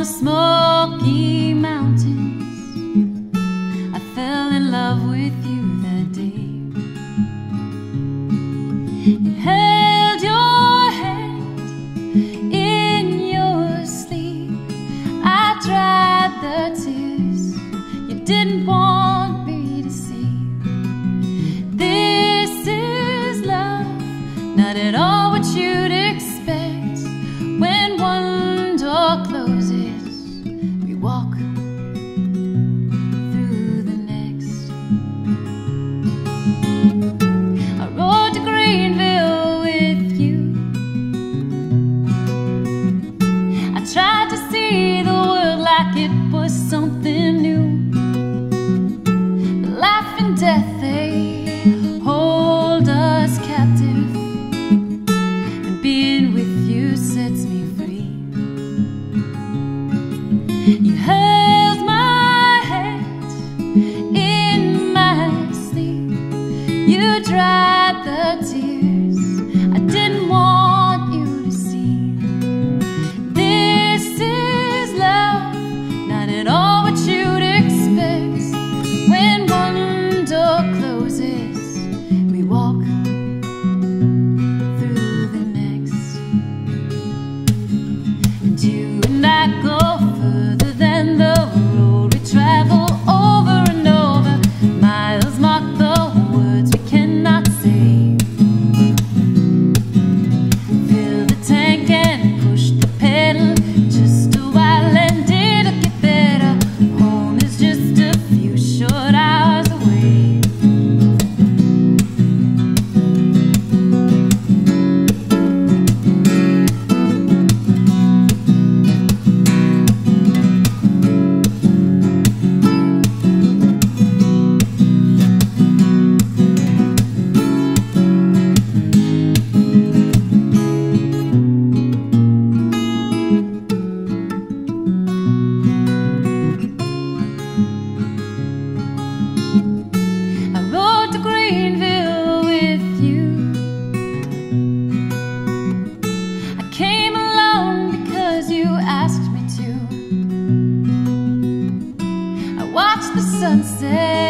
the Smoky Mountains. I fell in love with you that day. You held your hand in your sleep. I dried the tears you didn't want me to see. This is love, not at all what you'd expect. When one door closes, we walk through the next. I rode to Greenville with you. I tried to see the world like it was something new. Life and death, they hold us captive, and being with you sets me free. You held my hand in my sleep. You dried the tears I didn't want you to see. This is love, not at all what you'd expect. When one door closes, we walk through the next. And you and I go further than the road we travel over and over. Miles mark the words we cannot say. Fill the tank and push the pedal just a while and it'll get better. Home is just a few short hours away. I rode to Greenville with you. I came along because you asked me to. I watched the sunset